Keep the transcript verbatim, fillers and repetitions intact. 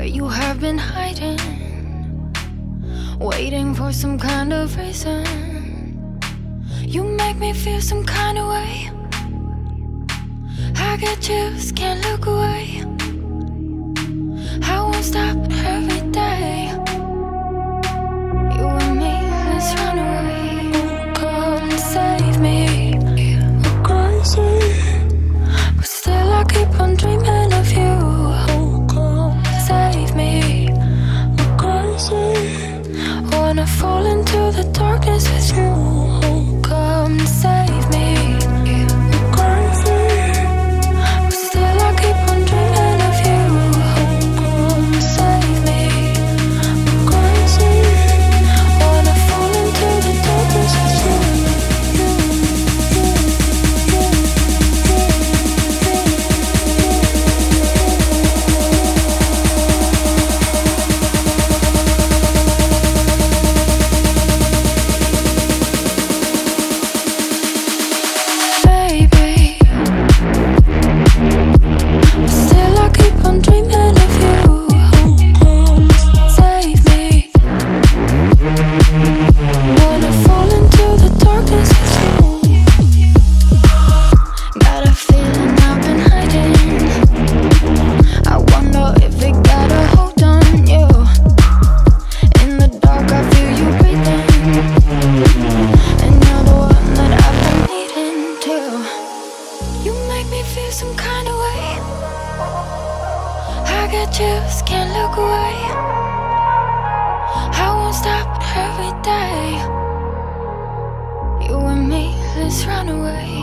you have been hiding, waiting for some kind of reason. You make me feel some kind of way. I get chills, can't look away. I won't stop every day. You and me, let's run away. Come and save me. I'm crazy, but still I keep on dreaming of you. Come save me. I'm crazy, wanna fall into the darkness with you. Come save me. I'm crazy, but still I keep on dreaming of you. Come save me. I'm crazy, wanna fall into the darkness with you. Some kind of way, I get chills, can't look away. I won't stop every day. You and me, let's run away.